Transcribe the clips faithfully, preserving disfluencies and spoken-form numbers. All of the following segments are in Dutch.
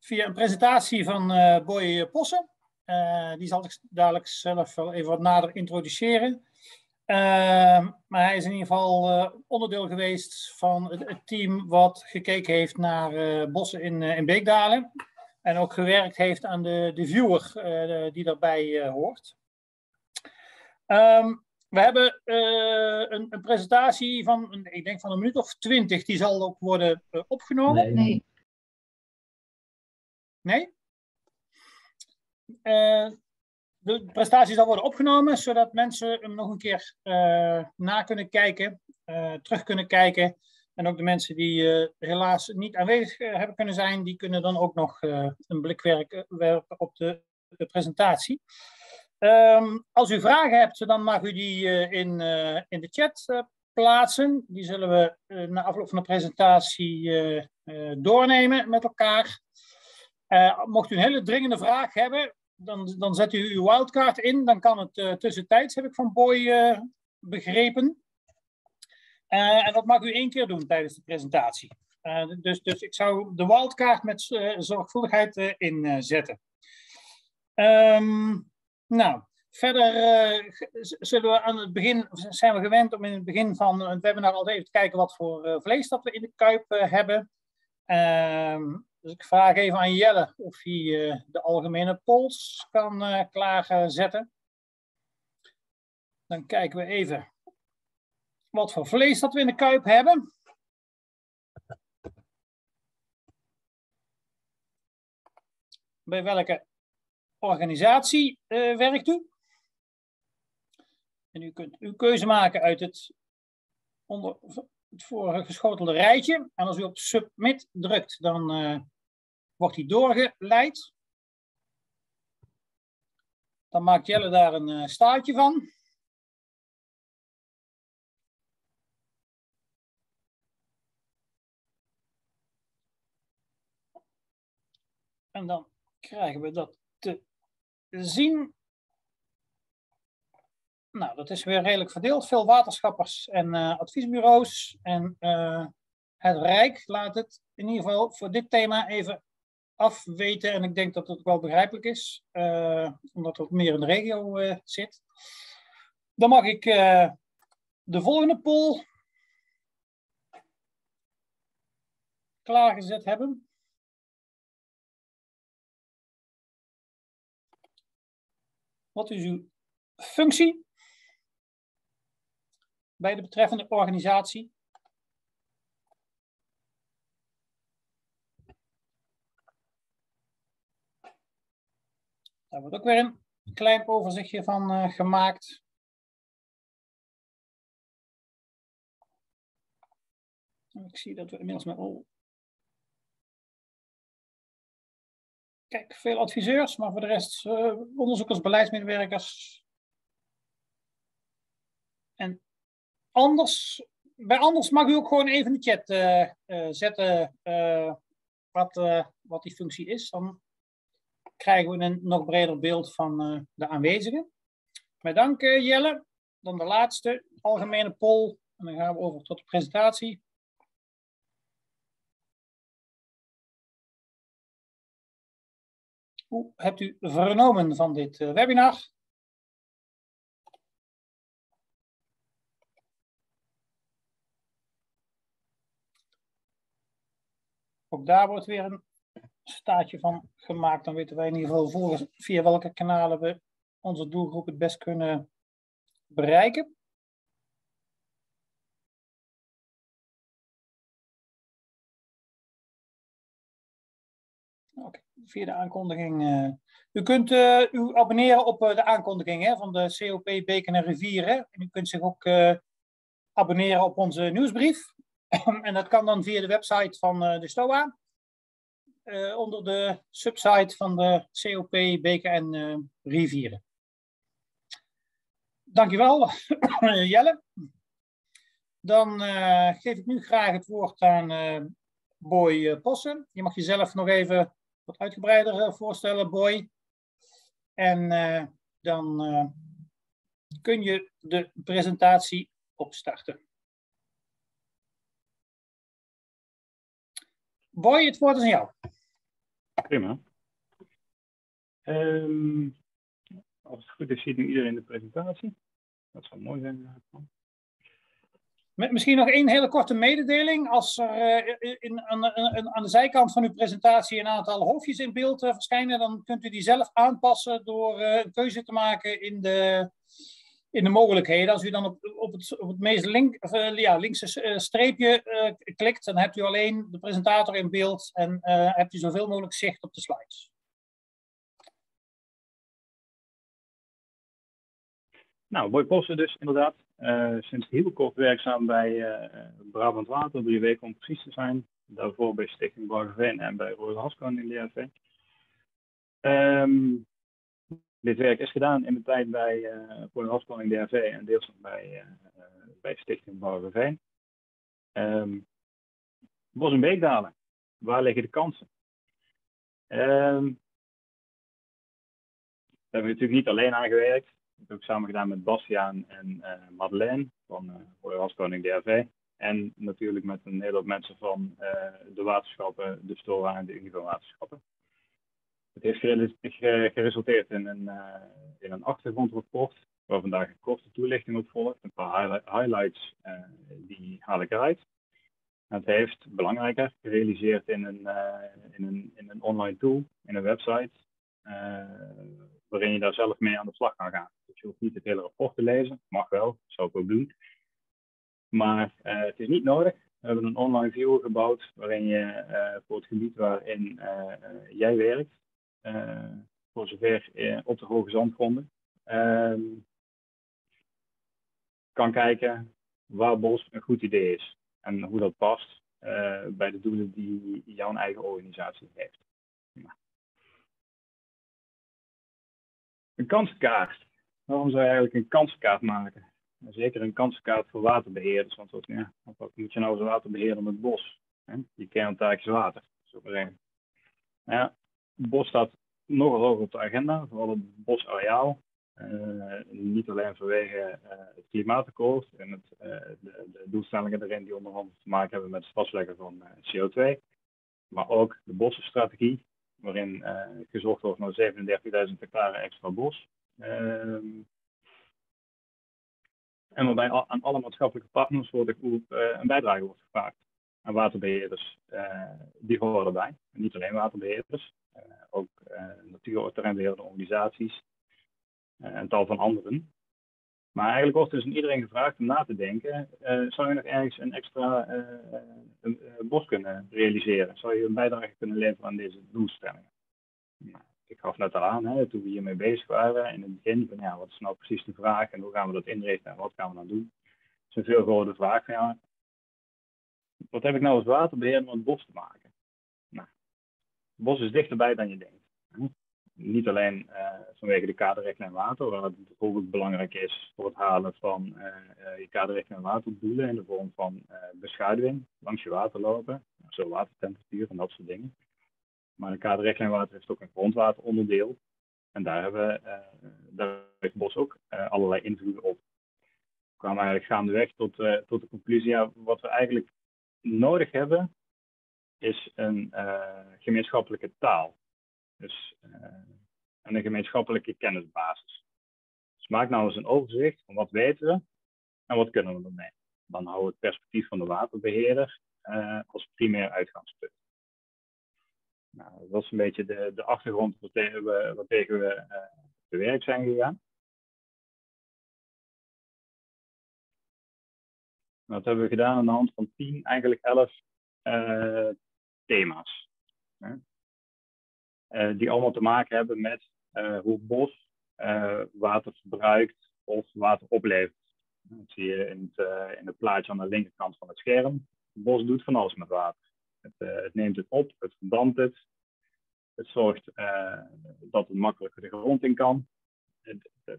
via een presentatie van uh, Boy Possen. Uh, die zal ik dadelijk zelf wel even wat nader introduceren. Uh, maar hij is in ieder geval uh, onderdeel geweest van het, het team wat gekeken heeft naar uh, bossen in, uh, in Beekdalen. En ook gewerkt heeft aan de, de viewer uh, die daarbij uh, hoort. Um, we hebben uh, een, een presentatie van, ik denk van een minuut of twintig. Die zal ook worden uh, opgenomen. Nee. Nee? Uh, de presentatie zal worden opgenomen, zodat mensen hem nog een keer uh, na kunnen kijken, uh, terug kunnen kijken. En ook de mensen die uh, helaas niet aanwezig uh, hebben kunnen zijn, die kunnen dan ook nog uh, een blik werpen op de, de presentatie. Um, als u vragen hebt, dan mag u die uh, in, uh, in de chat uh, plaatsen. Die zullen we uh, na afloop van de presentatie uh, uh, doornemen met elkaar. Uh, mocht u een hele dringende vraag hebben, dan, dan zet u uw wildcard in. Dan kan het uh, tussentijds, heb ik van Boy uh, begrepen. Uh, en dat mag u één keer doen tijdens de presentatie. Uh, dus, dus ik zou de wildcard met uh, zorgvuldigheid uh, inzetten. Um, nou, verder uh, zullen we aan het begin, zijn we gewend om in het begin van het webinar al even te kijken wat voor uh, vlees dat we in de kuip uh, hebben. Um, dus ik vraag even aan Jelle of hij uh, de algemene polls kan uh, klaarzetten. Dan kijken we even wat voor vlees dat we in de kuip hebben. Bij welke organisatie uh, werkt u? En u kunt uw keuze maken uit het, onder, het vorige geschotelde rijtje. En als u op submit drukt, dan uh, wordt die doorgeleid. Dan maakt Jelle daar een uh, staartje van. En dan krijgen we dat te zien. Nou, dat is weer redelijk verdeeld. Veel waterschappers en uh, adviesbureaus. En uh, het Rijk laat het in ieder geval voor dit thema even afweten. En ik denk dat het wel begrijpelijk is. Uh, omdat het meer in de regio uh, zit. Dan mag ik uh, de volgende poll klaargezet hebben. Wat is uw functie bij de betreffende organisatie? Daar wordt ook weer een klein overzichtje van uh, gemaakt. Ik zie dat we inmiddels met oh. Kijk, veel adviseurs, maar voor de rest uh, onderzoekers, beleidsmedewerkers. En anders, bij anders mag u ook gewoon even in de chat uh, uh, zetten uh, wat, uh, wat die functie is. Dan krijgen we een nog breder beeld van uh, de aanwezigen. Met dank uh, Jelle. Dan de laatste algemene poll. En dan gaan we over tot de presentatie. Hoe hebt u vernomen van dit uh, webinar? Ook daar wordt weer een staartje van gemaakt. Dan weten wij in ieder geval volgens via welke kanalen we onze doelgroep het best kunnen bereiken. Oké, via de aankondiging. Uh, u kunt uh, u abonneren op uh, de aankondiging hè, van de C O P Beken en Rivieren. En u kunt zich ook uh, abonneren op onze nieuwsbrief. En dat kan dan via de website van uh, de STOA. Uh, onder de subsite van de C O P Beken en uh, Rivieren. Dankjewel, Jelle. Dan uh, geef ik nu graag het woord aan uh, Boy Possen. Je mag jezelf nog even wat uitgebreider uh, voorstellen, Boy. En uh, dan uh, kun je de presentatie opstarten. Boy, het woord is aan jou. Oké, Prima. Um, als het goed is, ziet nu iedereen de presentatie. Dat zou mooi zijn. Misschien nog één hele korte mededeling. Als er uh, in, aan, aan de zijkant van uw presentatie een aantal hoofdjes in beeld uh, verschijnen, dan kunt u die zelf aanpassen door uh, een keuze te maken in de, in de mogelijkheden. Als u dan op, op, het, op het meest link, uh, ja, linkse uh, streepje uh, klikt, dan hebt u alleen de presentator in beeld en uh, hebt u zoveel mogelijk zicht op de slides. Nou, Boy Posten dus inderdaad. Uh, sinds heel kort werkzaam bij uh, Brabant Water, drie weken om precies te zijn. Daarvoor bij Stichting Bargeveen en bij Royal Haskoning D R V. Um, dit werk is gedaan in mijn tijd bij uh, Royal Haskoning D R V en deels bij, uh, bij Stichting Bargeveen. Um, Bos- en beekdalen, waar liggen de kansen? Um, daar hebben we natuurlijk niet alleen aan gewerkt. Dat heb ik samen gedaan met Bastiaan en uh, Madeleine van uh, Royal Haskoning D R V. En natuurlijk met een hele hoop mensen van uh, de waterschappen, de STOA en de Univo-waterschappen. Het heeft geresulteerd in een, uh, in een achtergrondrapport, waar vandaag een korte toelichting op volgt. Een paar highlights uh, die haal ik eruit. Het heeft, belangrijker, gerealiseerd in een, uh, in een, in een online tool, in een website, uh, waarin je daar zelf mee aan de slag kan gaan. Dus je hoeft niet het hele rapport te lezen, mag wel, dat zou ik ook doen. Maar uh, het is niet nodig. We hebben een online viewer gebouwd, waarin je uh, voor het gebied waarin uh, uh, jij werkt, uh, voor zover uh, op de hoge zandgronden, uh, kan kijken waar bos een goed idee is. En hoe dat past uh, bij de doelen die jouw eigen organisatie heeft. Ja. Een kansenkaart. Waarom zou je eigenlijk een kansenkaart maken? Zeker een kansenkaart voor waterbeheerders. Want wat, ja, wat moet je nou als waterbeheerder met bos? Hè? Je kerntaak is water. Zo zeggen. Ja, het bos staat nogal hoog op de agenda. Vooral het bosareaal. Uh, niet alleen vanwege uh, het klimaatakkoord en het, uh, de, de doelstellingen erin die onder andere te maken hebben met het vastleggen van uh, C O twee. Maar ook de bossenstrategie, waarin uh, gezocht wordt naar zevenendertigduizend hectare extra bos. Uh, en waarbij al, aan alle maatschappelijke partners wordt uh, een bijdrage wordt gevraagd. En waterbeheerders, uh, die horen erbij. En niet alleen waterbeheerders, uh, ook uh, natuur- en terreinbeheerdende organisaties. Uh, en tal van anderen. Maar eigenlijk wordt dus aan iedereen gevraagd om na te denken, uh, zou je nog ergens een extra uh, een, uh, bos kunnen realiseren? Zou je een bijdrage kunnen leveren aan deze doelstellingen? Nou, ik gaf net al aan, hè, toen we hiermee bezig waren, in het begin, van ja, wat is nou precies de vraag en hoe gaan we dat inrichten en wat gaan we dan doen? Het is een veel grotere vraag van ja, wat heb ik nou als waterbeheerder met het bos te maken? Nou, het bos is dichterbij dan je denkt. Hè? Niet alleen uh, vanwege de kaderrichtlijn water, waar het bijvoorbeeld belangrijk is voor het halen van uh, uh, je kaderrichtlijn waterdoelen in de vorm van uh, beschuiving langs je waterlopen, zo watertemperatuur en dat soort dingen. Maar een kaderrichtlijn water heeft ook een grondwateronderdeel en daar hebben we, uh, daar heeft het bos ook uh, allerlei invloeden op. We kwamen eigenlijk gaandeweg tot, uh, tot de conclusie, ja, wat we eigenlijk nodig hebben is een uh, gemeenschappelijke taal. Dus uh, en een gemeenschappelijke kennisbasis. Dus maak nou eens een overzicht van wat weten we en wat kunnen we ermee. Dan houden we het perspectief van de waterbeheerder uh, als primair uitgangspunt. Nou, dat is een beetje de, de achtergrond waartegen we, waartegen we uh, te werk zijn gegaan. Dat hebben we gedaan aan de hand van tien, eigenlijk elf uh, thema's. Hè? Uh, die allemaal te maken hebben met uh, hoe bos uh, water verbruikt of water oplevert. Dat zie je in het, uh, in het plaatje aan de linkerkant van het scherm. Het bos doet van alles met water. Het, uh, het neemt het op, het verdampt het. Het zorgt uh, dat het makkelijker de grond in kan. Het, het,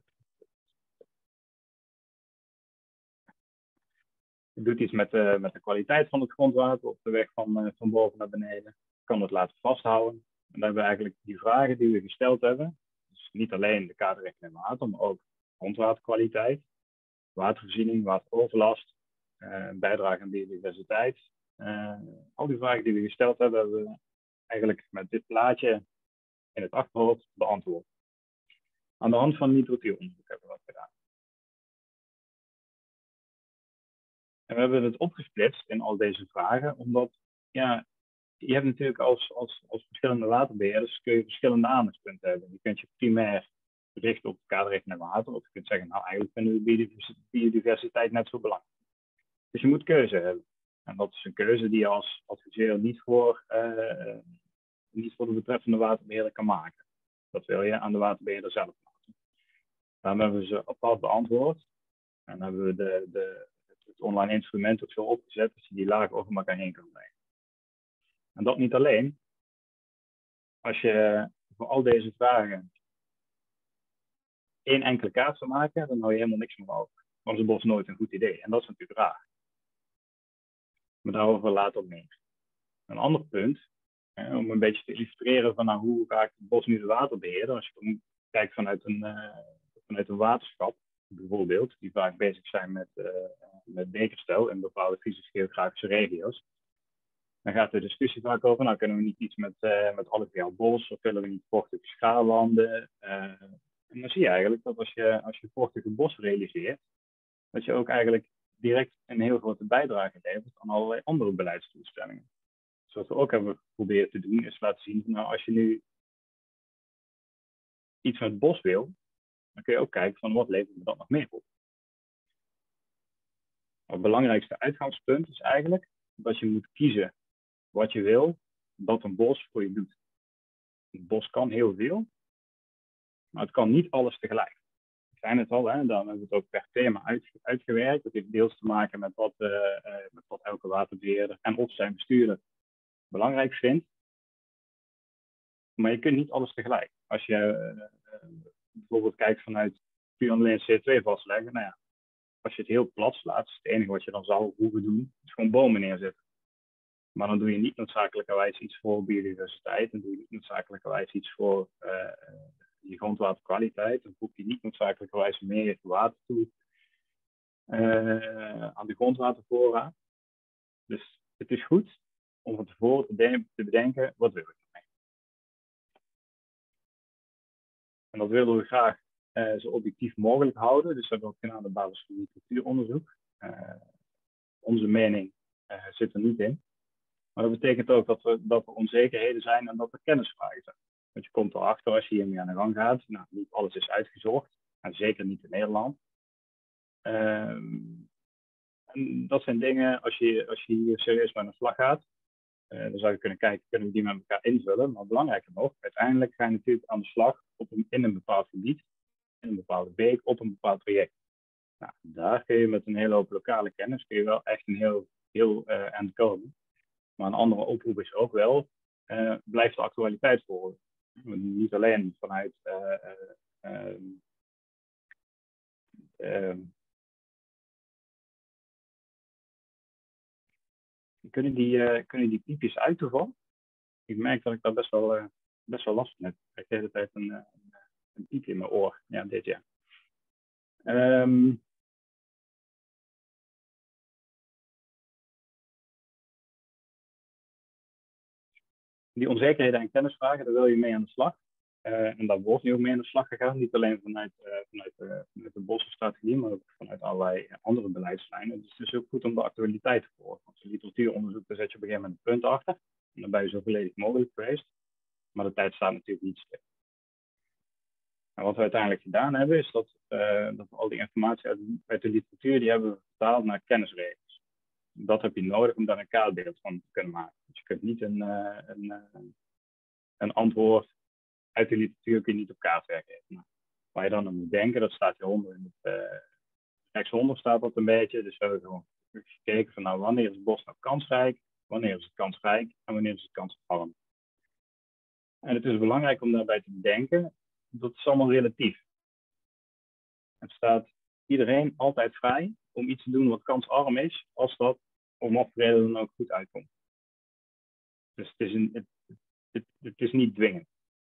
het doet iets met, uh, met de kwaliteit van het grondwater op de weg van, uh, van boven naar beneden. Het kan het laten vasthouden. En dan hebben we eigenlijk die vragen die we gesteld hebben. Dus niet alleen de kaderrichtlijn water, maar ook grondwaterkwaliteit, watervoorziening, wateroverlast, uh, bijdrage aan biodiversiteit. Uh, al die vragen die we gesteld hebben, hebben we eigenlijk met dit plaatje in het achterhoofd beantwoord. Aan de hand van literatuuronderzoek hebben we dat gedaan. En we hebben het opgesplitst in al deze vragen, omdat ja, je hebt natuurlijk als, als, als verschillende waterbeheerders kun je verschillende aandachtspunten hebben. Je kunt je primair richten op het kaderrecht naar water, of je kunt zeggen, nou eigenlijk vinden we biodiversiteit net zo belangrijk. Dus je moet keuze hebben. En dat is een keuze die je als adviseur niet voor, uh, niet voor de betreffende waterbeheerder kan maken. Dat wil je aan de waterbeheerder zelf maken. Daarom hebben we ze apart beantwoord. En hebben we de, de, het online instrument ook zo opgezet dat je die laag over elkaar heen kan leggen. En dat niet alleen. Als je voor al deze vragen één enkele kaart zou maken, dan hou je helemaal niks meer over. Dan is een bos nooit een goed idee. En dat is natuurlijk raar. Maar daarover later meer. Een ander punt, hè, om een beetje te illustreren van nou, hoe ga ik het bos nu de water beheren. Als je kijkt vanuit een, uh, vanuit een waterschap, bijvoorbeeld, die vaak bezig zijn met, uh, met bekerstel in bepaalde fysisch-geografische regio's. Dan gaat de discussie vaak over, nou kunnen we niet iets met, uh, met alluviaal bos, of willen we niet vochtige schaalwanden. Uh, en dan zie je eigenlijk dat als je, als je vochtige bos realiseert, dat je ook eigenlijk direct een heel grote bijdrage levert aan allerlei andere beleidsdoelstellingen. Dus wat we ook hebben geprobeerd te doen, is laten zien, nou als je nu iets met bos wil, dan kun je ook kijken van wat levert me dat nog meer op. Het belangrijkste uitgangspunt is eigenlijk dat je moet kiezen wat je wil dat een bos voor je doet. Een bos kan heel veel, maar het kan niet alles tegelijk. We zijn het al, hè? Dan hebben we het ook per thema uit, uitgewerkt. Dat heeft deels te maken met wat, uh, uh, met wat elke waterbeheerder en of zijn bestuurder belangrijk vindt. Maar je kunt niet alles tegelijk. Als je uh, uh, bijvoorbeeld kijkt vanuit puur alleen C O twee vastleggen, nou ja, als je het heel plat slaat, is het enige wat je dan zou hoeven doen, is gewoon bomen neerzetten. Maar dan doe je niet noodzakelijkerwijs iets voor biodiversiteit, dan doe je niet noodzakelijkerwijs iets voor uh, je grondwaterkwaliteit, dan voeg je niet noodzakelijkerwijs meer water toe uh, aan de grondwatervoorraad. Dus het is goed om van tevoren te, de te bedenken, wat wil ik ermee? En dat willen we graag uh, zo objectief mogelijk houden, dus dat hebben we ook gedaan op basis van literatuuronderzoek. Uh, onze mening uh, zit er niet in. Maar dat betekent ook dat, we, dat er onzekerheden zijn en dat er kennisvragen zijn. Want je komt erachter als je hiermee aan de gang gaat. Nou, niet alles is uitgezocht. En zeker niet in Nederland. Um, en dat zijn dingen, als je, als je hier serieus mee aan de slag gaat. Uh, dan zou je kunnen kijken, kunnen we die met elkaar invullen. Maar belangrijker nog, uiteindelijk ga je natuurlijk aan de slag op een, in een bepaald gebied. In een bepaalde beek, op een bepaald project. Nou, daar kun je met een hele hoop lokale kennis kun je wel echt een heel, heel uh, eind komen. Maar een andere oproep is ook wel, uh, blijf de actualiteit volgen. Niet alleen vanuit uh, uh, uh, uh, kunnen, die, uh, kunnen die piepjes uit toevallig? Ik merk dat ik daar best wel, uh, best wel last van heb. Ik krijg de hele tijd een, een, een piepje in mijn oor. Ja, dit ja. Um, Die onzekerheden en kennisvragen, daar wil je mee aan de slag. Uh, en daar wordt nu ook mee aan de slag gegaan. Niet alleen vanuit, uh, vanuit, uh, vanuit de bosstrategie, maar ook vanuit allerlei andere beleidslijnen. Dus het is ook goed om de actualiteit te volgen. Want de literatuuronderzoek, daar zet je op een gegeven moment een punt achter. En dan ben je zo volledig mogelijk geweest. Maar de tijd staat natuurlijk niet stil. En wat we uiteindelijk gedaan hebben, is dat, uh, dat we al die informatie uit, uit de literatuur, die hebben we vertaald naar kennisregels. Dat heb je nodig om daar een kaartbeeld van te kunnen maken. Dus je kunt niet een, uh, een, uh, een antwoord uit de literatuur kun je niet op kaart weergeven. Nou, waar je dan aan moet denken, dat staat hieronder. In het, uh, rechtsonder staat dat een beetje. Dus we hebben gewoon gekeken van nou, wanneer is het bos nou kansrijk, wanneer is het kansrijk en wanneer is het kansarm. En het is belangrijk om daarbij te bedenken, dat is allemaal relatief. Het staat iedereen altijd vrij om iets te doen wat kansarm is, als dat om wat voor reden dan ook goed uitkomt. Dus het is, een, het, het, het is niet dwingend.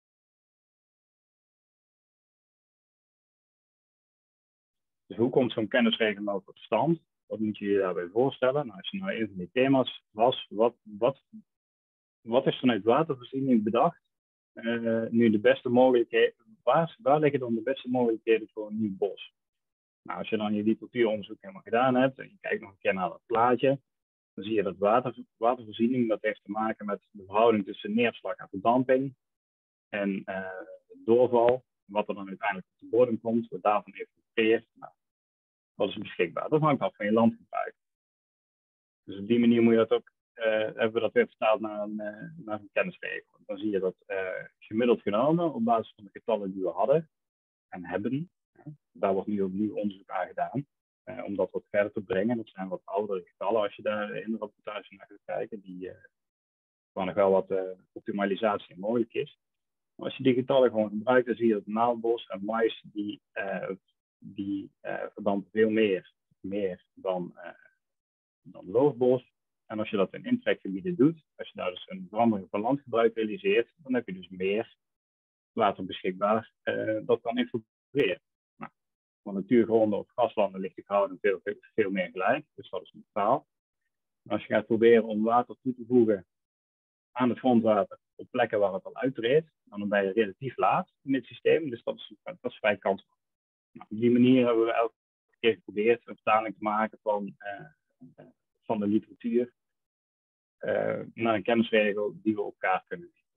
Dus hoe komt zo'n kennisregel nou tot stand? Wat moet je je daarbij voorstellen? Nou, als je nou een van die thema's was, wat, wat, wat is vanuit watervoorziening bedacht? Uh, nu de beste mogelijkheden, waar, waar liggen dan de beste mogelijkheden voor een nieuw bos? Nou, als je dan je literatuuronderzoek helemaal gedaan hebt en je kijkt nog een keer naar dat plaatje, dan zie je dat water, watervoorziening, dat heeft te maken met de verhouding tussen neerslag en verdamping en uh, doorval, wat er dan uiteindelijk op de bodem komt, wat daarvan evacueert. Nou, dat is beschikbaar. Dat hangt af van je landgebruik. Dus op die manier moet je dat ook, uh, hebben we dat weer vertaald naar een, uh, naar een kennisregel. Dan zie je dat uh, gemiddeld genomen, op basis van de getallen die we hadden en hebben, uh, daar wordt nu opnieuw onderzoek aan gedaan, uh, om dat wat verder te brengen. Dat zijn wat oudere getallen als je daar in de rapportage naar gaat kijken, die, uh, waar nog wel wat uh, optimalisatie mogelijk is. Maar als je die getallen gewoon gebruikt, dan zie je dat naaldbos en mais, die, uh, die uh, verdampen veel meer, meer dan... Uh, dan loofbos. En als je dat in intrekgebieden doet, als je daar dus een verandering van landgebruik realiseert, dan heb je dus meer water beschikbaar uh, dat kan infiltreren. Nou, voor natuurgronden of graslanden ligt de verhouding veel, veel meer gelijk, dus dat is een verhaal. Als je gaat proberen om water toe te voegen aan het grondwater op plekken waar het al uittreedt, dan ben je relatief laat in dit systeem, dus dat is, dat is vrij kansrijk. Nou, op die manier hebben we elke keer geprobeerd een vertaling te maken van uh, van de literatuur uh, naar een kennisregel die we op kaart kunnen zien.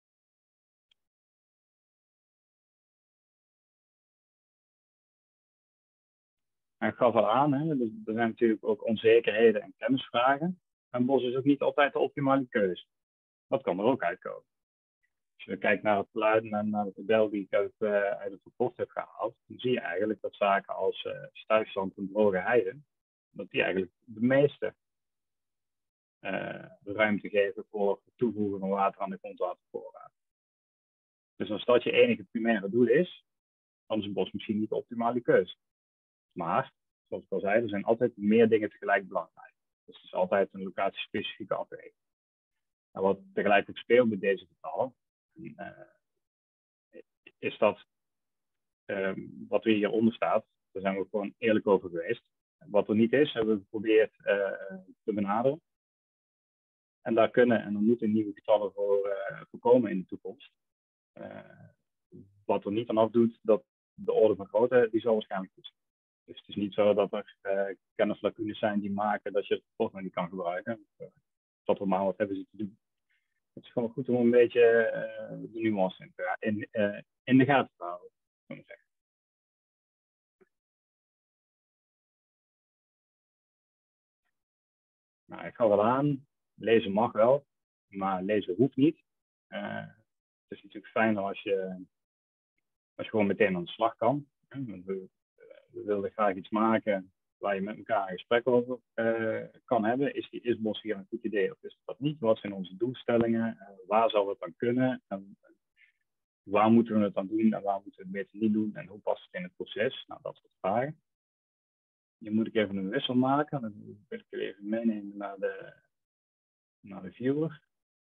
En ik gaf al aan, hè, er zijn natuurlijk ook onzekerheden en kennisvragen. En bos is ook niet altijd de optimale keuze. Dat kan er ook uitkomen. Als je kijkt naar het plaatje en naar de tabel die ik uit, uh, uit het rapport heb gehaald, dan zie je eigenlijk dat zaken als uh, stuifzand en droge heide, dat die eigenlijk de meeste Uh, ruimte geven voor het toevoegen van water aan de grondwatervoorraad. Dus als dat je enige primaire doel is, dan is een bos misschien niet de optimale keuze. Maar, zoals ik al zei, er zijn altijd meer dingen tegelijk belangrijk. Dus het is altijd een locatiespecifieke afweging. En wat tegelijk ook speelt met deze getallen, uh, is dat um, wat er hieronder staat, daar zijn we gewoon eerlijk over geweest. Wat er niet is, hebben we geprobeerd uh, te benaderen. En daar kunnen en dan moeten nieuwe getallen voor uh, voorkomen in de toekomst. Uh, wat er niet aan afdoet, dat de orde van grootte, die zal waarschijnlijk goed zijn. Dus het is niet zo dat er uh, kennislacunes zijn die maken dat je het rapport nog niet kan gebruiken. Uh, dat we maar wat hebben ze te doen. Het is gewoon goed om een beetje uh, de nuance in, te, in, uh, in de gaten te houden, zou ik zeggen. Nou, ik ga wel aan. Lezen mag wel, maar lezen hoeft niet. Uh, het is natuurlijk fijner als je, als je gewoon meteen aan de slag kan. We, we wilden graag iets maken waar je met elkaar een gesprek over uh, kan hebben. Is, die, is bos hier een goed idee of is dat niet? Wat zijn onze doelstellingen? Uh, waar zou het dan kunnen? En, waar moeten we het dan doen en waar moeten we het beter niet doen? En hoe past het in het proces? Nou, dat soort vragen. Hier moet ik even een wissel maken. Dan wil ik er even meenemen naar de, naar de viewer.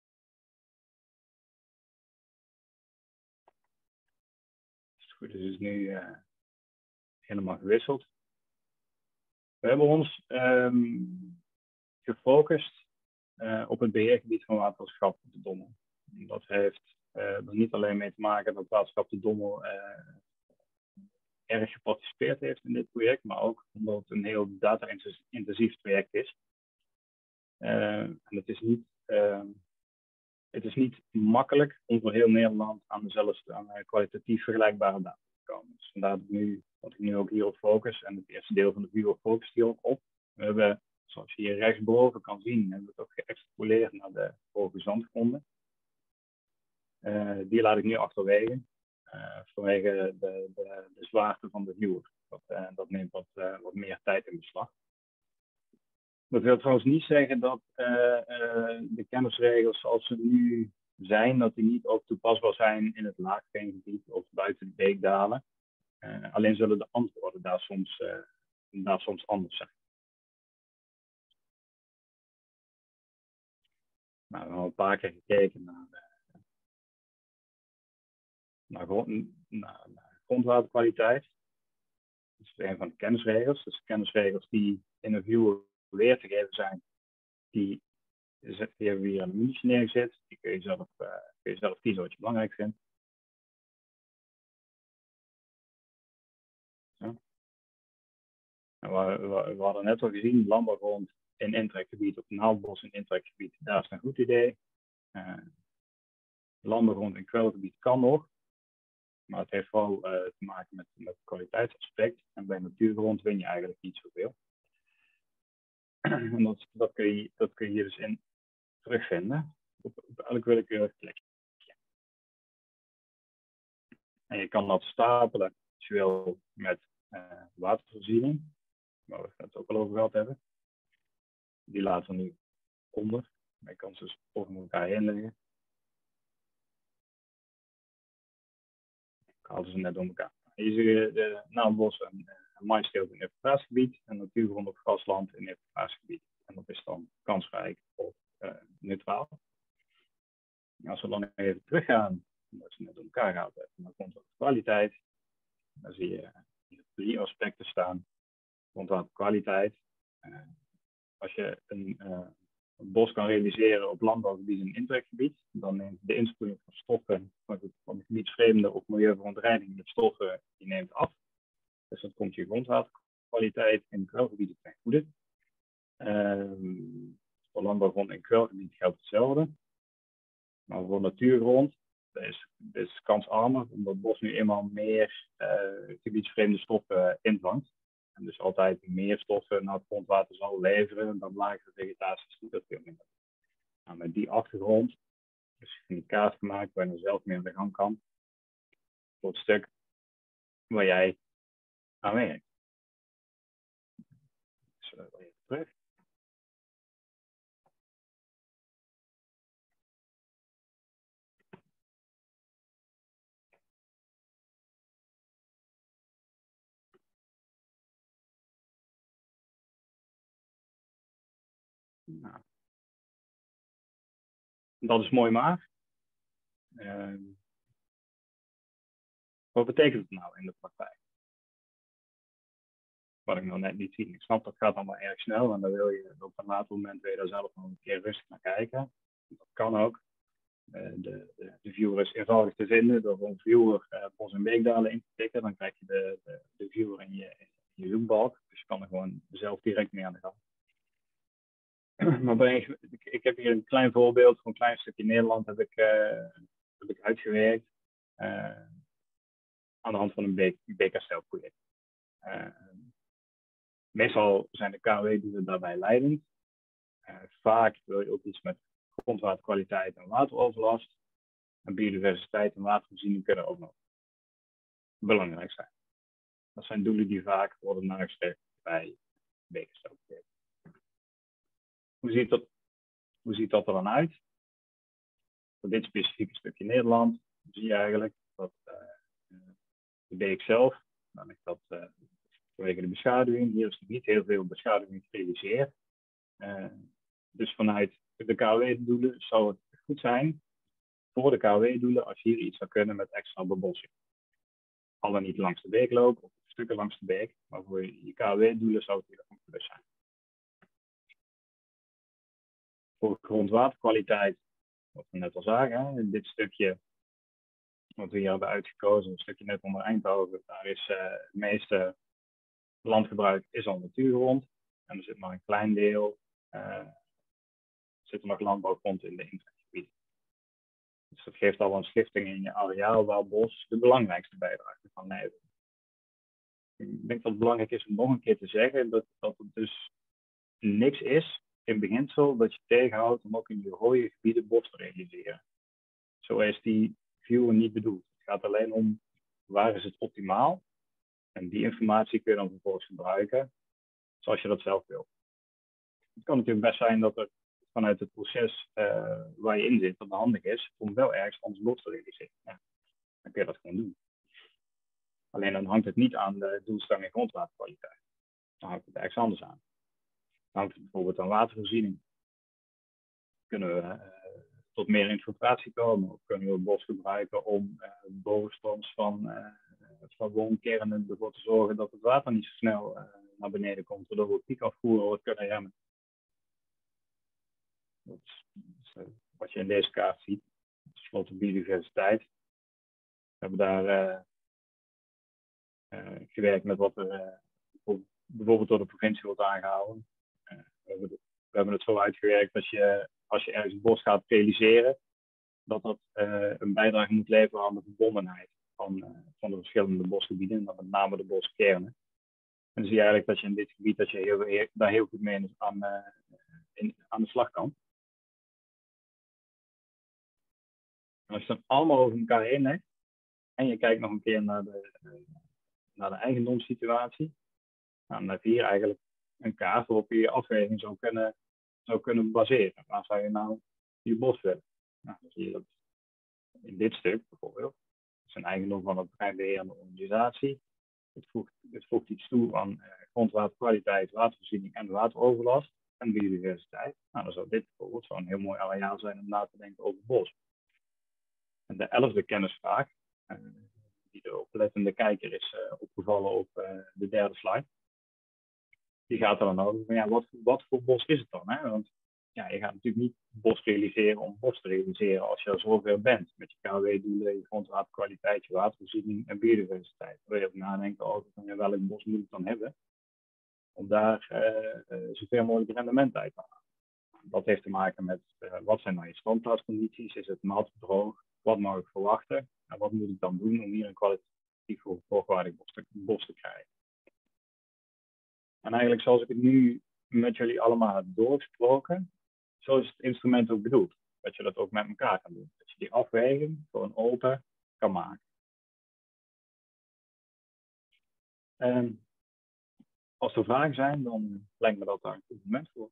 Goed, dus het is nu uh, helemaal gewisseld. We hebben ons um, gefocust uh, op het beheergebied van waterschap de Dommel. Dat heeft uh, er niet alleen mee te maken dat waterschap de Dommel uh, erg geparticipeerd heeft in dit project, maar ook omdat het een heel data-intensief traject is. Uh, en het is niet... Uh, Het is niet makkelijk om voor heel Nederland aan dezelfde aan kwalitatief vergelijkbare data te komen. Dus vandaar dat ik, nu, dat ik nu ook hierop focus en het eerste deel van de viewer focust hier ook op. We hebben, zoals je hier rechtsboven kan zien, hebben we het ook geëxtrapoleerd naar de hoge zandgronden. Uh, die laat ik nu achterwege, uh, vanwege de, de, de zwaarte van de viewer. Dat, uh, dat neemt wat, uh, wat meer tijd in beslag. Dat wil trouwens niet zeggen dat uh, uh, de kennisregels zoals ze nu zijn, dat die niet ook toepasbaar zijn in het laagveengebied of buiten de beekdalen. Uh, alleen zullen de antwoorden daar soms, uh, daar soms anders zijn. Nou, we hebben al een paar keer gekeken naar, uh, naar, grond, naar, naar grondwaterkwaliteit. Dat is een van de kennisregels. Dus de kennisregels die in een viewer weer te geven zijn, die Dus hier hebben we hier een muntje neergezet. Die kun je zelf, uh, kun je zelf kiezen wat je belangrijk vindt. Ja. En we, we, we hadden net al gezien, landbouwgrond in intrekgebied of naaldbos in intrekgebied, daar is een goed idee. Uh, landbouwgrond in kwelgebied kan nog, maar het heeft vooral uh, te maken met, met het kwaliteitsaspect. En bij natuurgrond win je eigenlijk niet zoveel. En dat, dat, kun je, dat kun je hier dus in terugvinden op, op elk willekeurig plekje. En je kan dat stapelen, als je wil, met uh, watervoorziening, waar we het ook al over gehad hebben. Die laten we nu onder. Je kan ze dus over elkaar heen leggen. Ik haalde ze net door elkaar. Hier zie je de naaldbos en uh, maaisteelt in infiltratiegebied en natuurgrond op grasland in infiltratiegebied. En dat is dan kansrijk of uh, neutraal. En als we dan even teruggaan, omdat ze net door elkaar gehaald hebben, dan komt er kwaliteit. Dan zie je hier drie aspecten staan. Grondwaterkwaliteit. Uh, als je een, uh, een bos kan realiseren op landbouwgebied en intrekgebied, dan neemt de inspoeling van stoffen van het, van het gebiedsvreemde of milieuverontreiniging met stoffen, die neemt af. Dus dat komt je grondwaterkwaliteit in kwelgebieden ten goede. Uh, voor landbouwgrond en kwelgebied geldt hetzelfde. Maar voor natuurgrond is, is kansarmer, omdat het bos nu eenmaal meer uh, gebiedsvreemde stoffen invangt. En dus altijd meer stoffen naar het grondwater zal leveren dan lagere vegetatie doet dat veel minder. Nou, met die achtergrond, dus een kaart gemaakt waar je zelf mee aan de gang kan, voor het stuk waar jij aan werkt. Dus uh, even terug. Nou, dat is mooi maar. Uh, wat betekent het nou in de praktijk? Wat ik nog net niet zie. Ik snap dat gaat allemaal erg snel en dan wil je op een later moment weer daar zelf nog een keer rustig naar kijken. Dat kan ook. Uh, de, de, de viewer is eenvoudig te vinden door een viewer uh, bos en beekdalen in te tikken. Dan krijg je de, de, de viewer in je, in je zoekbalk. Dus je kan er gewoon zelf direct mee aan de gang. Maar bij, ik, ik heb hier een klein voorbeeld van een klein stukje Nederland heb ik, uh, heb ik uitgewerkt. Uh, aan de hand van een beek, beekherstelproject. Uh, meestal zijn de K W doelen daarbij leidend. Uh, vaak wil je ook iets met grondwaterkwaliteit en wateroverlast. En biodiversiteit en watervoorziening kunnen ook nog belangrijk zijn. Dat zijn doelen die vaak worden nagestreefd bij beekherstelprojecten. Hoe ziet dat, hoe ziet dat er dan uit? Voor dit specifieke stukje Nederland zie je eigenlijk dat uh, de beek zelf, dan ligt dat uh, vanwege de beschaduwing, hier is niet heel veel beschaduwing gerealiseerd. Uh, dus vanuit de K W-doelen zou het goed zijn voor de K W-doelen als je hier iets zou kunnen met extra bebossing. Al dan niet langs de beekloop of stukken langs de beek, maar voor je K W-doelen zou het hier een plus zijn. Voor grondwaterkwaliteit, wat we net al zagen, hè, in dit stukje wat we hier hebben uitgekozen, een stukje net onder Eindhoven, daar is uh, het meeste landgebruik is al natuurgrond. En er zit maar een klein deel, uh, zit er nog landbouwgrond in de intrekgebieden. Dus dat geeft al een schifting in je areaal waar bos de belangrijkste bijdrage kan leveren. Ik denk dat het belangrijk is om nog een keer te zeggen dat, dat het dus niks is in beginsel dat je tegenhoudt om ook in je rode gebieden bos te realiseren. Zo is die viewer niet bedoeld. Het gaat alleen om waar is het optimaal. En die informatie kun je dan vervolgens gebruiken zoals je dat zelf wilt. Het kan natuurlijk best zijn dat er vanuit het proces uh, waar je in zit, dat het handig is om wel ergens anders bos te realiseren. Ja, dan kun je dat gewoon doen. Alleen dan hangt het niet aan de doelstelling en grondwaterkwaliteit. Dan hangt het ergens anders aan. Dan hangt het bijvoorbeeld aan watervoorziening. Kunnen we uh, tot meer infiltratie komen? Of kunnen we het bos gebruiken om uh, bovenstroms van, uh, van woonkernen ervoor te zorgen dat het water niet zo snel uh, naar beneden komt, waardoor we piekafvoer kunnen remmen? Dat is, dat is, uh, wat je in deze kaart ziet. Ten slotte biodiversiteit. We hebben daar uh, uh, gewerkt met wat er uh, bijvoorbeeld door de provincie wordt aangehouden. Uh, we, hebben het, we hebben het zo uitgewerkt dat je, als je ergens een bos gaat realiseren, dat dat uh, een bijdrage moet leveren aan de verbondenheid van, uh, van de verschillende bosgebieden, en dan met name de boskernen. En dan zie je eigenlijk dat je in dit gebied dat je heel, heel, daar heel goed mee aan, uh, in, aan de slag kan. En als je dan allemaal over elkaar heen legt en je kijkt nog een keer naar de, uh, naar de eigendomssituatie, dan heb je hier eigenlijk een kaart waarop je je afweging zou kunnen, zou kunnen baseren. Waar zou je nou je bos willen? Nou, dan zie je dat in dit stuk bijvoorbeeld. Het is een eigendom van een bedrijfsbeherende organisatie. Het voegt, het voegt iets toe aan uh, grondwaterkwaliteit, watervoorziening en wateroverlast en biodiversiteit. Nou, dan zou dit bijvoorbeeld zo'n heel mooi areaal zijn om na te denken over bos. En de elfde kennisvraag, uh, die de oplettende kijker is uh, opgevallen op uh, de derde slide, die gaat er dan over van ja, wat, wat voor bos is het dan? Hè? Want ja, je gaat natuurlijk niet bos realiseren om bos te realiseren als je er zover bent. Met je K W-doelen, je grondwaterkwaliteit, je watervoorziening en biodiversiteit. Dan wil je ook nadenken over van, ja, welk bos moet ik dan hebben om daar uh, uh, zoveel mogelijk rendement uit te halen. Dat heeft te maken met uh, wat zijn nou je standplaatscondities? Is het nat, droog? Wat mag ik verwachten? En wat moet ik dan doen om hier een kwalitatief hoogwaardig bos te, bos te krijgen? En eigenlijk zoals ik het nu met jullie allemaal heb doorgesproken, zo is het instrument ook bedoeld. Dat je dat ook met elkaar kan doen. Dat je die afweging voor een open kan maken. En als er vragen zijn, dan lijkt me dat daar een goed moment voor.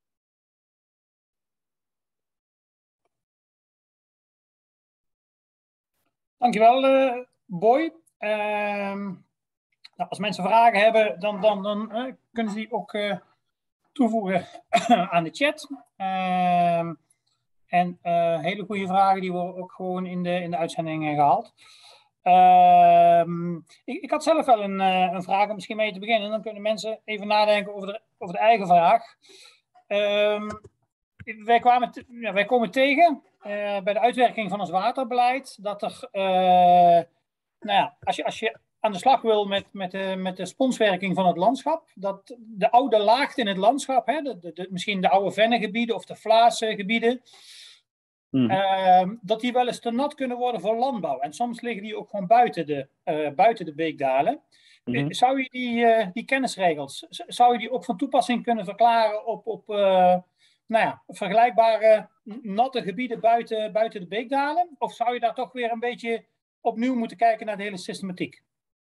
Dankjewel, uh, Boy. Uh, nou, als mensen vragen hebben, dan, dan, dan uh, kunnen ze die ook uh, toevoegen aan de chat. Uh, en uh, hele goede vragen, die worden ook gewoon in de, in de uitzending gehaald. Uh, ik, ik had zelf wel een, uh, een vraag om misschien mee te beginnen. Dan kunnen mensen even nadenken over de, over de eigen vraag. Uh, wij, kwamen te, ja, wij komen tegen uh, bij de uitwerking van ons waterbeleid dat er, uh, nou ja, als je, als je aan de slag wil met, met, de, met de sponswerking van het landschap, dat de oude laagte in het landschap, hè, de, de, de, misschien de oude vennengebieden of de Vlaasgebieden, Hmm. Uh, dat die wel eens te nat kunnen worden voor landbouw. En soms liggen die ook gewoon buiten de, uh, buiten de beekdalen. Hmm. Zou je die, uh, die kennisregels, zou je die ook van toepassing kunnen verklaren op, op uh, nou ja, vergelijkbare natte gebieden buiten, buiten de beekdalen? Of zou je daar toch weer een beetje opnieuw moeten kijken naar de hele systematiek?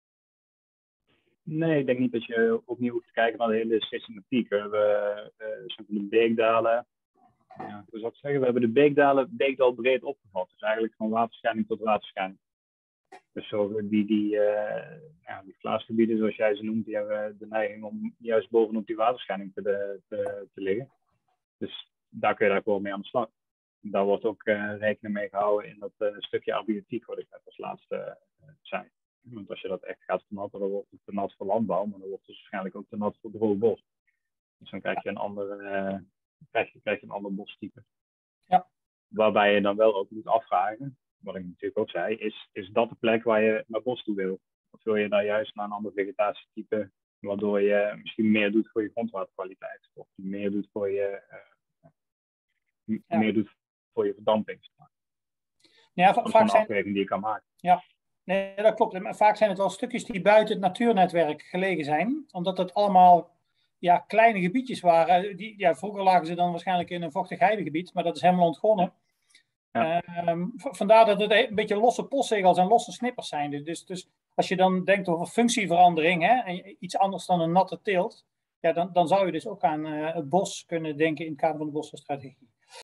Nee, ik denk niet dat je opnieuw hoeft te kijken naar de hele systematiek. We hebben uh, de beekdalen. Ja, hoe zou ik zeggen? We hebben de beekdalen beekdal breed opgevat. Dus eigenlijk van waterscheiding tot waterscheiding. Dus zo die, die, uh, ja, die Vlaasgebieden, zoals jij ze noemt, die hebben de neiging om juist bovenop die waterscheiding te, de, te, te liggen. Dus daar kun je daar gewoon mee aan de slag. Daar wordt ook uh, rekening mee gehouden in dat uh, stukje abiatiek, wat ik net als laatste uh, zei. Want als je dat echt gaat vernatten, dan wordt het te nat voor landbouw, maar dan wordt het waarschijnlijk ook te nat voor droog bos. Dus dan krijg je een andere... Uh, Krijg je, krijg je een ander bostype. Ja. Waarbij je dan wel ook moet afvragen, wat ik natuurlijk ook zei, is, is dat de plek waar je naar bos toe wil? Of wil je daar juist naar een ander vegetatietype, waardoor je misschien meer doet voor je grondwaterkwaliteit, of meer doet voor je, uh, ja. meer doet voor je verdamping. Ja, dat is vaak een zijn... afweging die je kan maken. Ja, nee, dat klopt. Maar vaak zijn het wel stukjes die buiten het natuurnetwerk gelegen zijn, omdat het allemaal... Ja, kleine gebiedjes waren. Die, ja, vroeger lagen ze dan waarschijnlijk in een vochtig heidegebied, maar dat is helemaal ontgonnen. Ja. Uh, vandaar dat het een beetje losse postzegels en losse snippers zijn. Dus, dus als je dan denkt over functieverandering, hè, en iets anders dan een natte teelt, ja, dan, dan zou je dus ook aan uh, het bos kunnen denken in het kader van de bosstrategie.